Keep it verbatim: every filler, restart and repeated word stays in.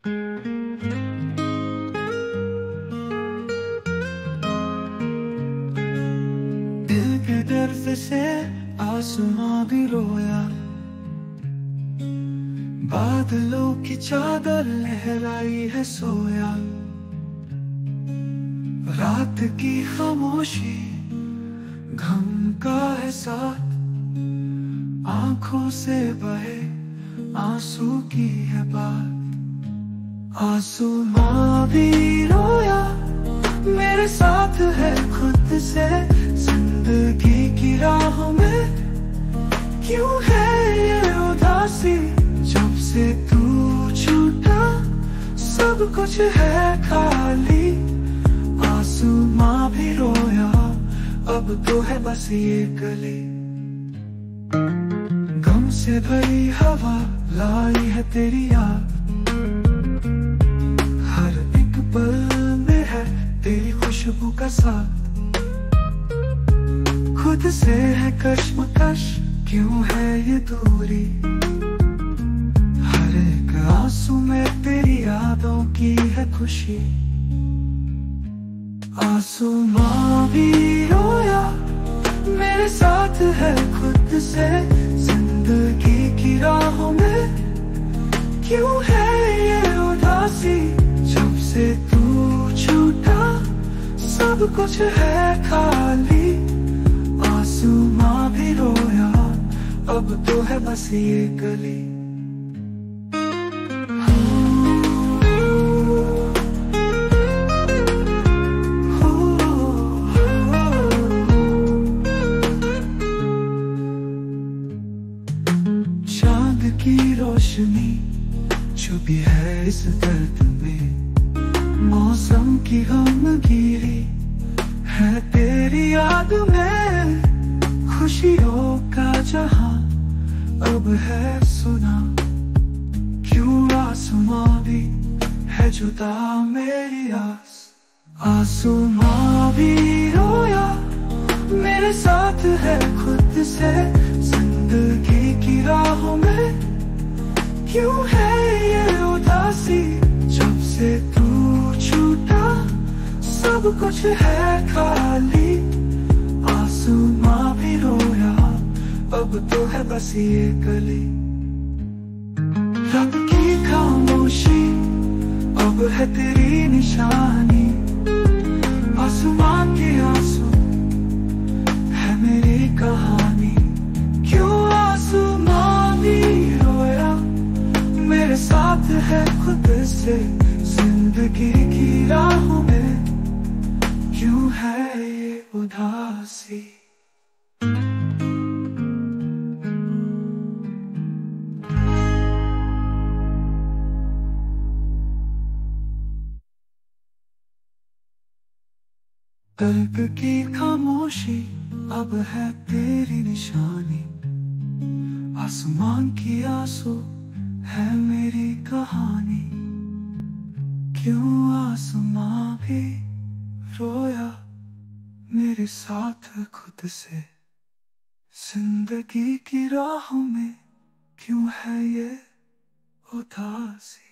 दिल के दर्द से आसमां भी रोया, बादलों की चादर लहराई है सोया। रात की खामोशी घम का है साथ, आंखों से बहे आंसू की है बात। आसमां भी रोया, मेरे साथ है खुद से। जिंदगी की राहों में क्यों है ये उदासी, जब से तू छूटा सब कुछ है खाली। आसमां भी रोया, अब तो है बस ये गली। गम से भरी हवा लाई है तेरी याद, हर एक पल में है तेरी खुशबू का साथ। खुद से है कश्मकश, क्यों है ये दूरी, हर एक आंसू में तेरी यादों की है खुशी। आसमां भी रोया, मेरे साथ है खुद से। जिंदगी की राहों में क्यों है ये उदासी, जब से तू छूटा सब कुछ है खाली। आसमां भी रोया, अब तो है बस ये गली। चांद की रोशनी छुपी है इस दर्द में, मौसम की गमगीनी है तेरी याद में। खुशियों का जहां अब है सुना, क्यों आसमां भी है जुदा मेरी आस। आसमां भी रोया, मेरे साथ है खुद से। जिंदगी की राहों में क्यों है ये उदासी, जब से तू छूटा सब कुछ है खाली। आसमां भी रोया, अब तो है बस ये गली। रब की खामोशी अब है तेरी निशानी, आसमां के आंसू है मेरी कहानी। क्यों आसमां भी रोया, मेरे साथ है खुद से। जिंदगी की राहों में क्यों है ये उदासी। कल्ब की खामोशी अब है तेरी निशानी, आसमान की आंसू है मेरी कहानी। क्यों आसमां भी रोया, मेरे साथ खुद से। जिंदगी की राहों में क्यों है ये उदासी।